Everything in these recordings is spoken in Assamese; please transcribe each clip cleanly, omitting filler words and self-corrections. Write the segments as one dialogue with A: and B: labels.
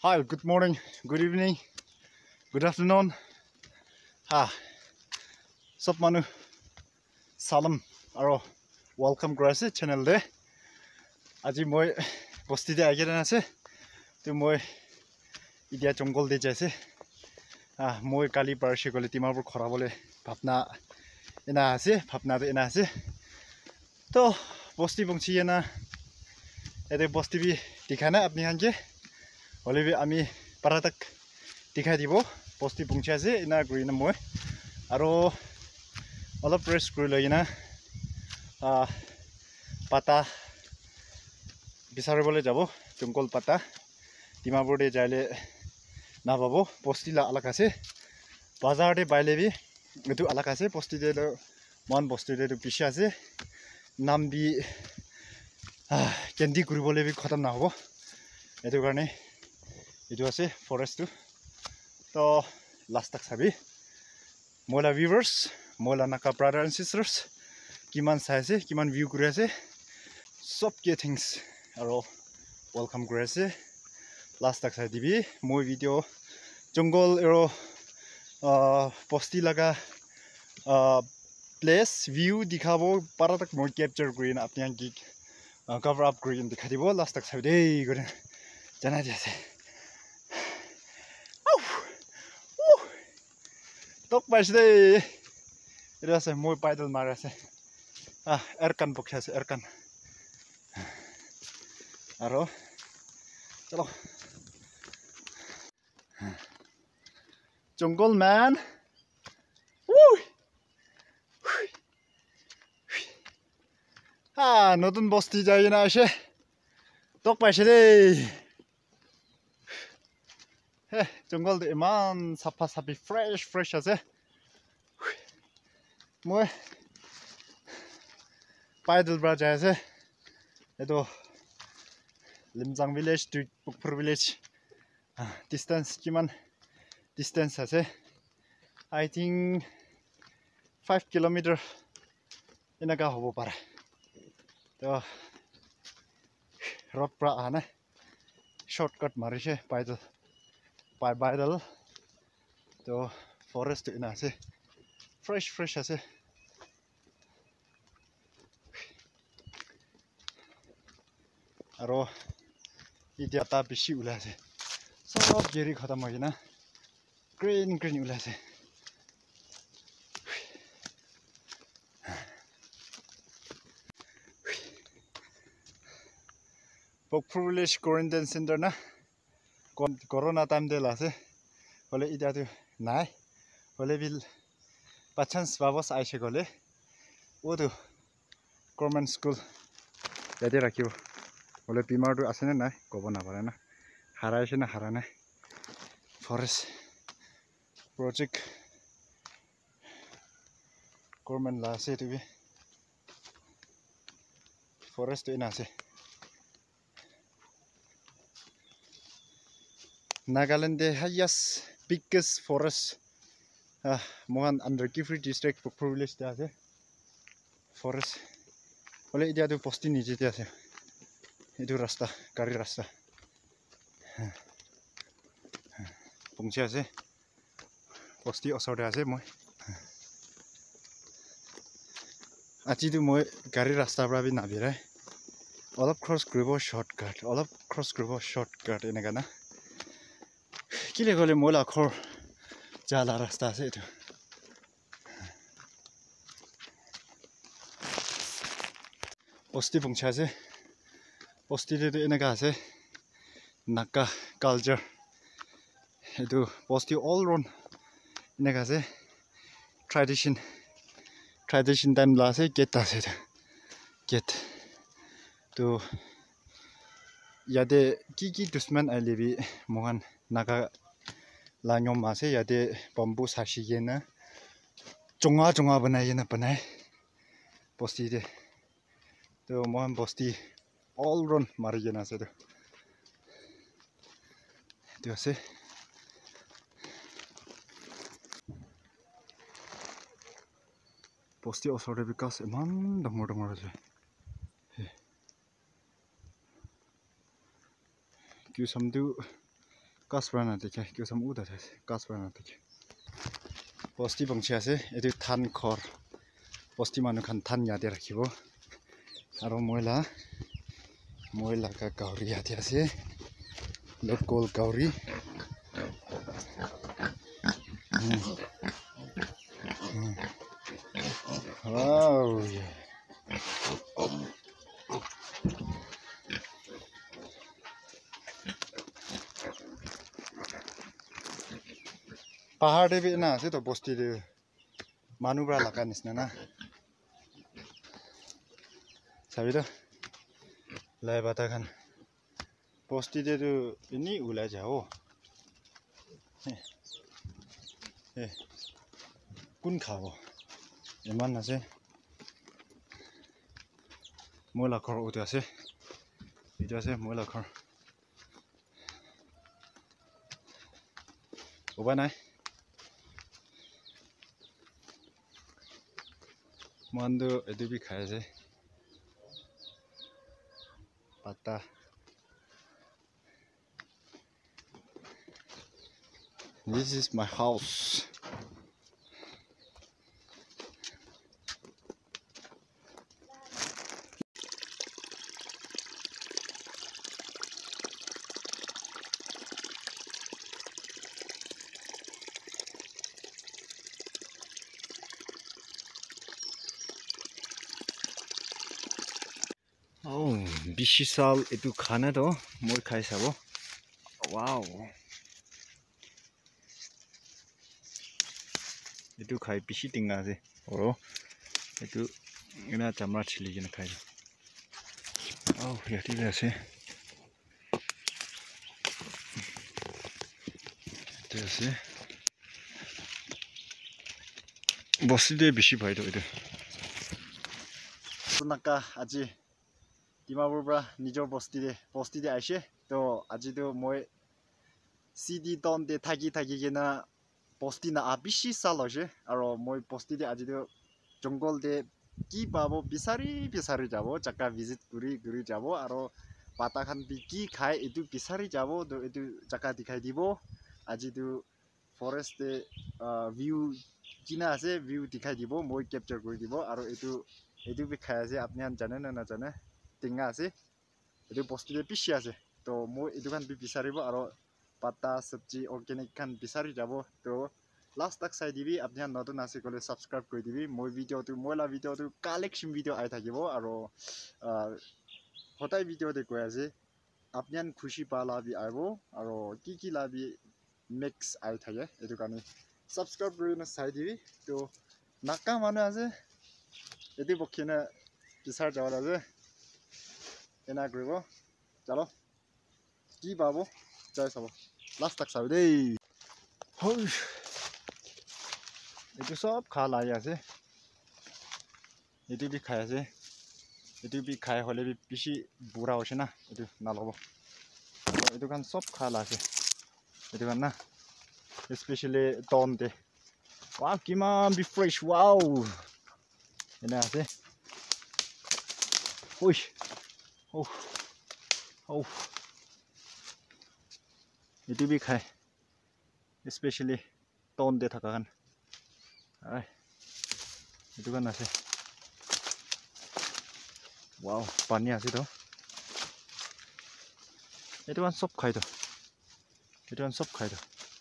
A: Hi, good morning, good evening, good afternoon. Sab manu salam aro welcome grase channel de. Aji moi bosti de agera ase. Tu moi idia jongol de jaise. Moi kali parse gole timapur khora bole bhapna ena ase, bhapna de ena ase. To bosti bongchi ena ede bosti bi dikhana apni hanke. Oleh bi ami paratak dikhai dibo bosti bongchi ase ena green moi. Aro all press kuri lagina pata bisaribole jabo jongol pata dimapur de jaile na babo posti la alak ase bazar de baile bi etu alak ase posti de mon posti de bishi ase nam bi kendi kuribole bi khatam na hobo etu karone etu ase forest to last tak sabi mola viewers mola naka brothers and sisters kiman saise kiman view kuri ase sob ke things aro welcome kuri ase last tak sai dibi moi video jungle ero posti laga place view dikhabo para tak moi capture kuri na apni anki cover up kuri dikhai dibo last tak sai dei gure jana jase tok pasde itu ase moi paidal marase erkan bokhase erkan aro chalo jungle man নতুন বস্তি যাই না আসে tok পাইছে দেই jungle de iman sapa sapi fresh ase moi paidal bra jai ase eto limjang village to Pukpur village distance kiman distance ase I think 5 kilometer inaga hobo pare to road pra ana shortcut marise paidal to forest ina ase fresh ase aro idia ta bishi ulase sob geri khatam hoina green ulase Pukpur village quarantine center na corona time de lase hole idia tu nai hole bil pachans babos aise gole odu government school yate rakhibo hole bimar tu ase na nai kobo na pare na haraise na hara nai forest project government la ase tu bi forest ina ase Nagaland the highest biggest forest mohan under Kifri district Pukpur village te ase forest hole idia tu posti nije te ase etu rasta gari rasta pungche ase posti osor de ase moi aji tu moi gari rasta pra bi nabirai olop cross kribo shortcut enega na kile gole mola khor jala rasta ase etu posti pungche ase posti de enega ase naka culture etu posti all round enega ase tradition time la ase get ase get to yade ki dusman alibi mohan naga la nyom ase yade bamboo sashi yena chonga banai posti de to mohan posti all round mari yena ase to ase posti osore bikas eman dangor ase kyu samdu Kasprana dekhe kyo sam uda thase kasprana dekhe posti bangchi ase edu than khor posti manu khan than yade rakhibo aro moila ka gauri yade ase local gauri wow pahar de bi na ase to posti de manubra laka nisna na sabi to lai bata khan posti de tu ini ula jao kun khabo eman ase moila khor uti ase itu ase moila khor oba nai mando edu bi khai ase pata this is my house oh bishisal etu khana to moi khai sabo wow etu khai bishi tinga ase oro etu ina chamra chili gina khai oh yati ase ase bosi de bishi bhai do etu sunaka aji Dimapur bra nijor posti de aise to aji to moi CD ton de thagi gena posti na abishi sal hoise aro moi posti de aji to jungle de ki pabo bisari jabo chaka visit guri jabo aro pata khan bi ki khai etu bisari jabo to etu chaka dikhai dibo aji to forest de view kina ase view dikhai dibo moi capture kori dibo aro etu bi khai ase apni han jane na jane tinga ase etu posti de bishi ase to moi etu kan bi bisaribo aro pata sabji organic kan bisari jabo to last tak sai dibi apni han notun ase kole subscribe kori dibi moi video tu moila video tu collection video ai thakibo aro hotai video de koi ase apni han khushi pala bi aibo aro ki la bi mix ai thake etu kani subscribe kori na sai dibi to nakka manu ase etu bokhina bisar jawala ase ena gribo chalo ki babo jai sabo last tak sabe dei hoi etu sob kha lai ase etu bi khai ase etu bi khai hole bi bishi bura hoise na etu na lobo etu kan sob kha la ase etu kan na especially ton de wow kiman bi fresh wow ena ase oi oh etu bi khai especially ton de thaka kan ai etu kan ase wow pani ase to etu kan sob khai to etu kan sob khai to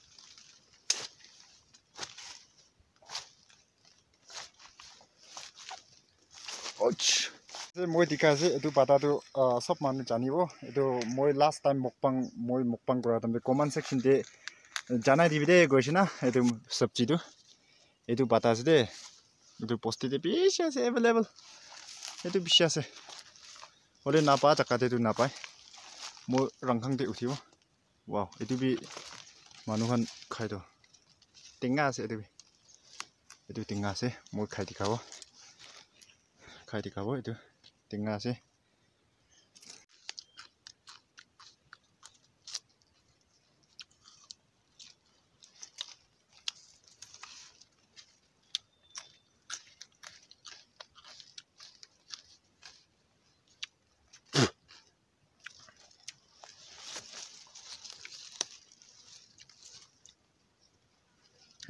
A: och moi dikase etu pata tu sob manu janibo etu moi last time mukbang kora tambe comment section de janai dibi de goishina etu sabji tu etu pata ase de etu posti de bishi ase available etu bishi ase ole na pa chaka de tu na pai moi rangkhang de uthibo wow etu bi manu khan khai do tinga ase etu tinga ase moi khai dikhawo etu tinga ase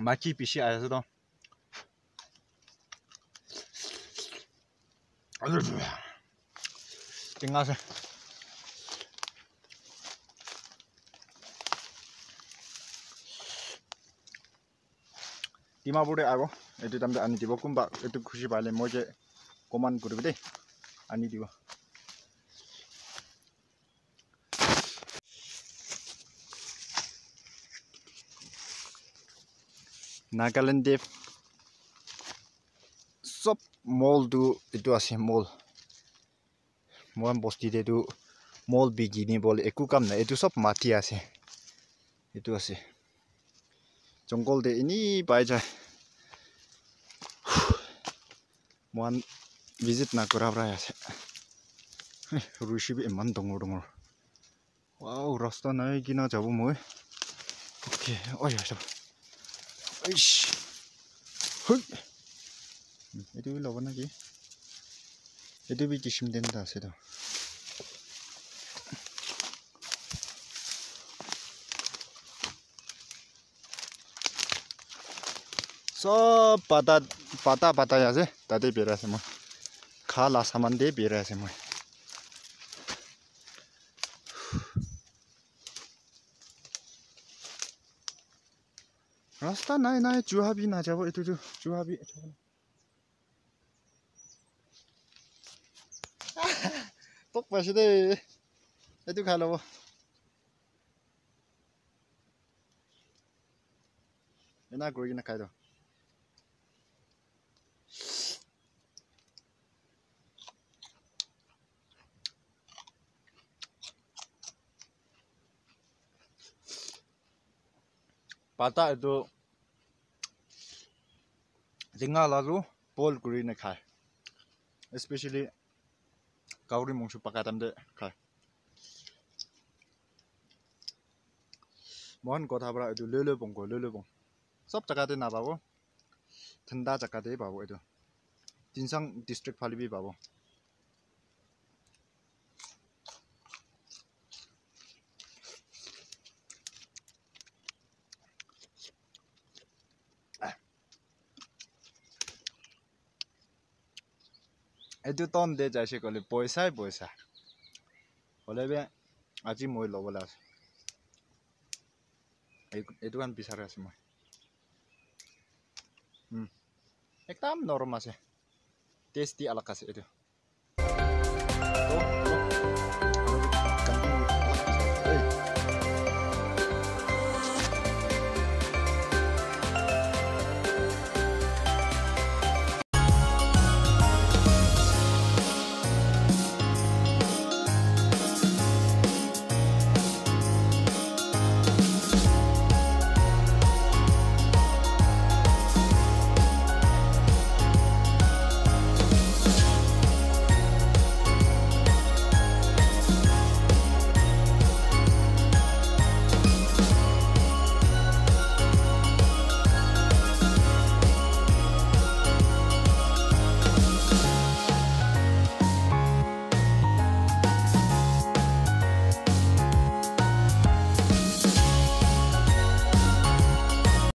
A: মাখি পিছি আছে তো টেঙা আছে ডিমাপুৰে আৰু এইটো টাইমতে আনি দিব কোনবা এইটো খুচি পালে মই যে কমান কৰিব দেই আনি দিব নাগালেণ্ড দে সব মল দু এইটো আছে মল মই বস্তি দেটো মল বিগিনি বল একো কাম নাই এইটো সব মাটি আছে এইটো আছে জংগল দে ইনি পাই যায় মন ভিজিট না কৰা প্ৰায় আছে ৰুচিবি ইমান ডঙৰ ডঙৰ ওৱাও ৰাস্তা নাই কিনা যাব মই ওকে ঐ যাব ইশ হুই এইটো ল'ব নেকি এইটো বি কিছিম দেন আছে তো সব পাতা আছে তাতে বেৰা আছে মই খালা সামান দে বেৰা আছে মই ৰাস্তা নাই জুহাবি না যাব এইটো জুহাবি তোক পাইছে দে এইটো খাই ল'ব এনা কৰি কিনে খাই দিওঁ পাতা এইটো জিঙা লালু বইল কৰি কিনে খায় স্পেচিয়েলি গাহৰি মাংস পকা টাইমতে খায় মন কথা পৰা এইটো লৈ বং সব জাগাতে নাপাব ঠাণ্ডা জাগাতে পাব এইটো তিনচাং ডিষ্ট্ৰিক্ট ফালিবি পাব এইটো টন দে যাইছে ক'লে পইচা হ'লে বে আজি মই ল'বলৈ আছে এইটো কান বিচাৰি আছো মই একদম নৰম আছে টেষ্টি আলাক আছে এইটো